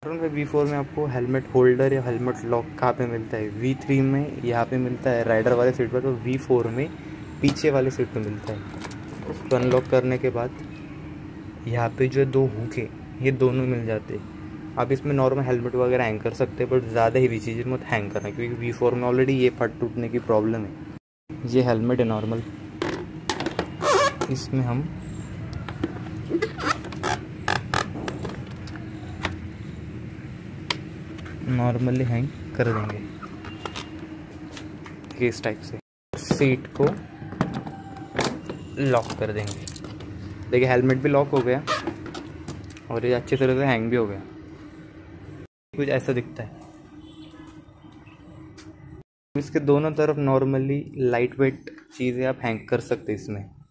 V4 में आपको helmet holder या हेलमेट लॉक कहाँ पे मिलता है? V3 में यहाँ पे मिलता है राइडर वाले सीट पर, तो V4 में पीछे वाले सीट पे मिलता है। उसको अनलॉक करने के बाद यहाँ पे जो दो हुक है ये दोनों मिल जाते हैं। आप इसमें नॉर्मल हेलमेट वगैरह हैंग कर सकते हैं, बट ज़्यादा ही चीज़ें मत हैंग करना, क्योंकि V4 में ऑलरेडी ये फट टूटने की प्रॉब्लम है। ये हेलमेट है नॉर्मल, इसमें हम नॉर्मली हैंग कर देंगे इस टाइप से। सीट को लॉक कर देंगे। देखिए हेलमेट भी लॉक हो गया और ये अच्छी तरह से हैंग भी हो गया। कुछ ऐसा दिखता है। इसके दोनों तरफ नॉर्मली लाइट वेट चीज़ें आप हैंग कर सकते हैं इसमें।